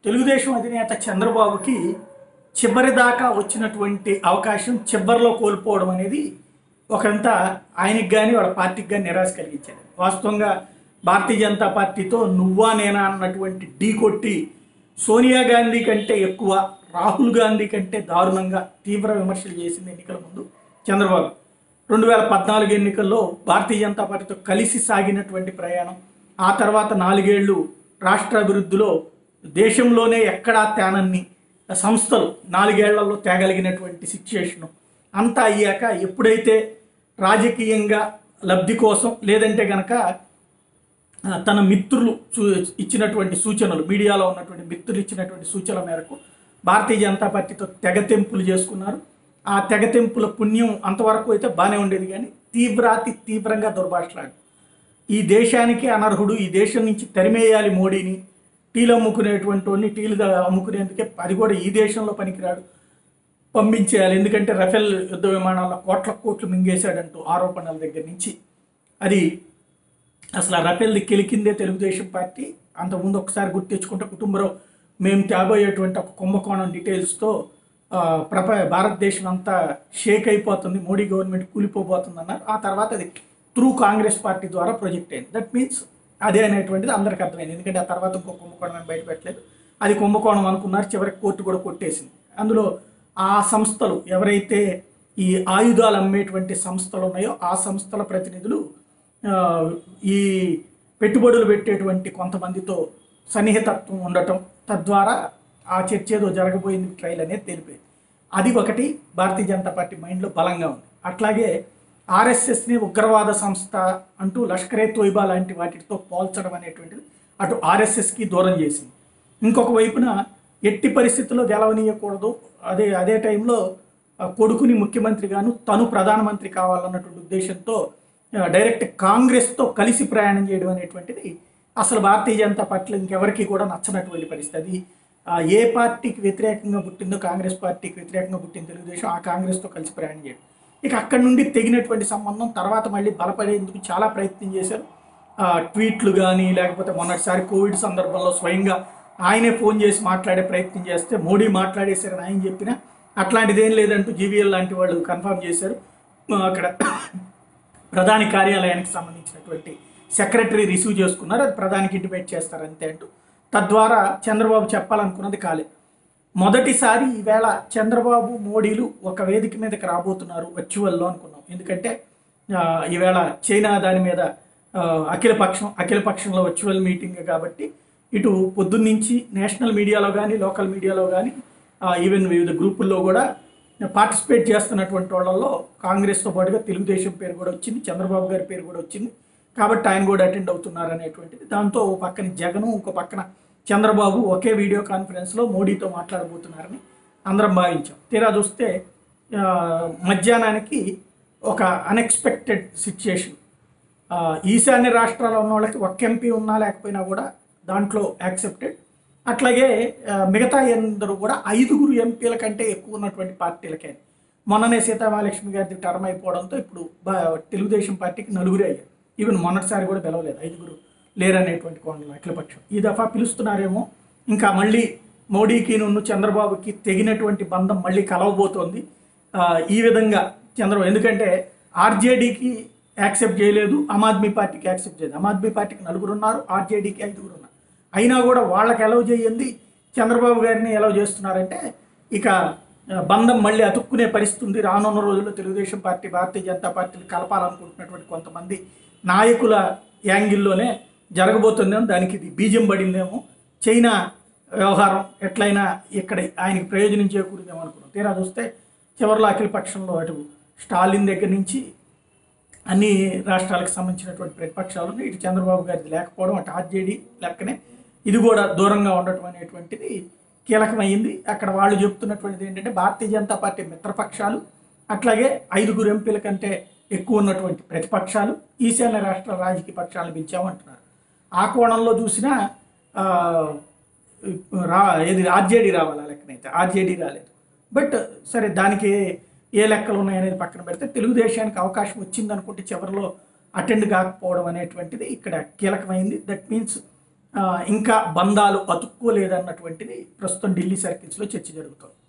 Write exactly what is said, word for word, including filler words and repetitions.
తెలుగుదేశం అధినేత చంద్రబాబుకి చివరిదాకా వచ్చినటువంటి అవకాశం చివరిలో కోల్పోవడం అనేది ఒకంత ఆయనకి కానీ వాళ్ళ పార్టీకి కానీ నిరాశ కలిగించేది. వాస్తవంగా భారతీయ జనతా పార్టీతో నువ్వా నేనా అన్నటువంటి ఢీ కొట్టి సోనియా గాంధీ కంటే ఎక్కువ రాహుల్ గాంధీ కంటే దారుణంగా తీవ్ర విమర్శలు చేసింది ఎన్నికల ముందు చంద్రబాబు. రెండు వేల పద్నాలుగు ఎన్నికల్లో భారతీయ జనతా పార్టీతో కలిసి సాగినటువంటి ప్రయాణం, ఆ తర్వాత నాలుగేళ్లు రాష్ట్ర అభివృద్ధిలో దేశంలోనే ఎక్కడా తేనన్ని సంస్థలు నాలుగేళ్లలో తేగలిగినటువంటి సిచ్యుయేషను అంతా అయ్యాక ఎప్పుడైతే రాజకీయంగా లబ్ధి కోసం లేదంటే కనుక తన మిత్రులు చూ ఇచ్చినటువంటి సూచనలు, మీడియాలో ఉన్నటువంటి మిత్రులు ఇచ్చినటువంటి సూచనల మేరకు భారతీయ జనతా పార్టీతో తెగతెంపులు చేసుకున్నారు. ఆ తెగతెంపుల పుణ్యం అంతవరకు అయితే బాగానే ఉండేది, కానీ తీవ్రాతి తీవ్రంగా దుర్భాషలాడు ఈ దేశానికి అనర్హుడు, ఈ దేశం నుంచి తరిమేయాలి మోడీని, టీలు అమ్ముకునేటువంటి వాడిని టీలు అమ్ముకునేందుకే అది కూడా ఈ దేశంలో పనికిరాడు, పంపించేయాలి, ఎందుకంటే రఫేల్ యుద్ధ విమానాల్లో కోట్ల కోట్లు మింగేశాడంటూ ఆరోపణల దగ్గర నుంచి అది అసలు ఆ రఫేల్ది కెలికిందే తెలుగుదేశం పార్టీ. అంతకుముందు ఒకసారి గుర్తు తెచ్చుకుంటే కుటుంబరావు మేము తేబోయేటువంటి ఒక కుంభకోణం డీటెయిల్స్తో ప్రప భారతదేశం అంతా షేక్ అయిపోతుంది, మోడీ గవర్నమెంట్ కూలిపోబోతుంది అన్నారు. ఆ తర్వాత అది త్రూ కాంగ్రెస్ పార్టీ ద్వారా ప్రొజెక్ట్ అయింది. దట్ మీన్స్ అదే అనేటువంటిది అందరికీ అర్థమైంది, ఎందుకంటే ఆ తర్వాత ఇంకో కుంభకోణం అని బయటపెట్టలేదు. అది కుంభకోణం అనుకున్నారు, చివరికి కోర్టు కూడా కొట్టేసింది. అందులో ఆ సంస్థలు ఎవరైతే ఈ ఆయుధాలు అమ్మేటువంటి సంస్థలు ఉన్నాయో ఆ సంస్థల ప్రతినిధులు ఈ పెట్టుబడులు పెట్టేటువంటి కొంతమందితో సన్నిహితత్వం ఉండటం, తద్వారా ఆ చర్చ ఏదో జరగబోయింది ట్రయల్ అనేది తెలిపేది. అది ఒకటి భారతీయ జనతా పార్టీ మైండ్లో బలంగా ఉంది. అట్లాగే ఆర్ఎస్ఎస్ని ఉగ్రవాద సంస్థ అంటూ లష్కరే తోయిబా లాంటి వాటితో పోల్చడం అనేటువంటిది అటు ఆర్ఎస్ఎస్కి దూరం చేసింది. ఇంకొక వైపున ఎట్టి పరిస్థితుల్లో గెలవనీయకూడదు, అదే అదే టైంలో కొడుకుని ముఖ్యమంత్రిగాను తను ప్రధానమంత్రి కావాలన్నటువంటి ఉద్దేశంతో డైరెక్ట్ కాంగ్రెస్తో కలిసి ప్రయాణం చేయడం అనేటువంటిది అసలు భారతీయ జనతా పార్టీలో ఇంకెవరికి కూడా నచ్చనటువంటి పరిస్థితి. అది ఏ పార్టీకి వ్యతిరేకంగా పుట్టిందో, కాంగ్రెస్ పార్టీకి వ్యతిరేకంగా పుట్టిన తెలుగుదేశం ఆ కాంగ్రెస్తో కలిసి ప్రయాణం చేయడం, ఇక అక్కడి నుండి తెగినటువంటి సంబంధం తర్వాత మళ్ళీ బలపడేందుకు చాలా ప్రయత్నం చేశారు. ట్వీట్లు కానీ లేకపోతే మొన్నటిసారి కోవిడ్ సందర్భంలో స్వయంగా ఆయనే ఫోన్ చేసి మాట్లాడే ప్రయత్నం చేస్తే మోడీ మాట్లాడేశారని ఆయన చెప్పినా అట్లాంటిది ఏం లేదంటూ జీవీఎల్ లాంటి వాళ్ళు కన్ఫర్మ్ చేశారు. అక్కడ ప్రధాని కార్యాలయానికి సంబంధించినటువంటి సెక్రటరీ రిసీవ్ చేసుకున్నారు, అది ప్రధానికి ఇంటిమేట్ చేస్తారు అంతే అంటూ, తద్వారా చంద్రబాబు చెప్పాలనుకున్నది కాలే. మొదటిసారి ఈవేళ చంద్రబాబు మోడీలు ఒక వేదిక మీదకి రాబోతున్నారు వర్చువల్లో అనుకున్నాం, ఎందుకంటే ఈవేళ చైనా దాని మీద అఖిలపక్షం అఖిలపక్షంలో వర్చువల్ మీటింగ్ కాబట్టి ఇటు పొద్దున్నుంచి నేషనల్ మీడియాలో కానీ లోకల్ మీడియాలో కానీ ఈవెన్ వివిధ గ్రూపుల్లో కూడా పార్టిసిపేట్ చేస్తున్నటువంటి వాళ్ళల్లో కాంగ్రెస్తో పాటుగా తెలుగుదేశం పేరు కూడా వచ్చింది, చంద్రబాబు గారి పేరు కూడా వచ్చింది, కాబట్టి ఆయన కూడా అటెండ్ అవుతున్నారు అనేటువంటిది. దాంతో ఓ పక్కన జగను, ఇంకో పక్కన చంద్రబాబు ఒకే వీడియో కాన్ఫరెన్స్లో మోడీతో మాట్లాడబోతున్నారని అందరం భావించాం. తీరా చూస్తే మధ్యాహ్నానికి ఒక అన్ఎక్స్పెక్టెడ్ సిచ్యుయేషన్, ఈశాన్య రాష్ట్రాల్లో ఉన్న వాళ్ళకి ఒక్క ఎంపీ ఉన్నా లేకపోయినా కూడా దాంట్లో యాక్సెప్టెడ్, అట్లాగే మిగతా అందరూ కూడా ఐదుగురు ఎంపీల కంటే ఎక్కువ ఉన్నటువంటి పార్టీలకే. మొన్ననే సీతామహాలక్ష్మి గారి టర్మ్ అయిపోవడంతో ఇప్పుడు తెలుగుదేశం పార్టీకి నలుగురే అయ్యారు, ఈవెన్ మొన్నటిసారి కూడా పిలవలేదు, ఐదుగురు లేరనేటువంటి కోణంలో అఖిలపక్షం. ఈ దఫా పిలుస్తున్నారేమో, ఇంకా మళ్ళీ మోడీకి నున్ను చంద్రబాబుకి తెగినటువంటి బంధం మళ్ళీ కలవబోతోంది. ఈ విధంగా చంద్రబాబు, ఎందుకంటే ఆర్జేడీకి యాక్సెప్ట్ చేయలేదు, ఆమ్ ఆద్మీ పార్టీకి యాక్సెప్ట్ చేయలేదు. ఆమ్ ఆద్మీ పార్టీకి నలుగురు ఉన్నారు, ఆర్జేడీకి ఐదుగురు ఉన్నారు, అయినా కూడా వాళ్ళకి ఎలవ్ చేయండి, చంద్రబాబు గారిని ఎలవ్ చేస్తున్నారంటే ఇక బంధం మళ్ళీ అతుక్కునే పరిస్థితి ఉంది. రానున్న రోజుల్లో తెలుగుదేశం పార్టీ భారతీయ జనతా పార్టీని కలపాలనుకుంటున్నటువంటి కొంతమంది నాయకుల యాంగిల్లోనే జరగబోతుందేమో, దానికి ఇది బీజం పడిందేమో, చైనా వ్యవహారం ఎట్లయినా ఇక్కడ ఆయనకి ప్రయోజనం చేకూరుదేమో అనుకున్నాం. తీరా చూస్తే చివరిలో అఖిలపక్షంలో అటు స్టాలిన్ దగ్గర నుంచి అన్ని రాష్ట్రాలకు సంబంధించినటువంటి ప్రతిపక్షాలను ఇటు చంద్రబాబు గారిది లేకపోవడం, అటు ఆర్జేడీ లెక్కనే ఇది కూడా దూరంగా ఉండటం అనేటువంటిది కీలకమైంది. అక్కడ వాళ్ళు చెప్తున్నటువంటిది ఏంటంటే భారతీయ జనతా పార్టీ మిత్రపక్షాలు, అట్లాగే ఐదుగురు ఎంపీల కంటే ఎక్కువ ఉన్నటువంటి ప్రతిపక్షాలు, ఈశాన్య రాష్ట్ర రాజకీయ పక్షాలను పిలిచామంటున్నారు. ఆ కోణంలో చూసినా రా ఏది ఆర్జేడీ రావాలి లెక్కనైతే ఆర్జేడీ రాలేదు. బట్ సరే, దానికి ఏ లెక్కలు ఉన్నాయనేది పక్కన పెడితే తెలుగుదేశానికి అవకాశం వచ్చింది అనుకుంటే చివరిలో అటెండ్ కాకపోవడం అనేటువంటిది ఇక్కడ కీలకమైంది. దట్ మీన్స్ ఇంకా బంధాలు అతుక్కోలేదన్నటువంటిది ప్రస్తుతం ఢిల్లీ సర్కిల్స్లో చర్చ జరుగుతుంది.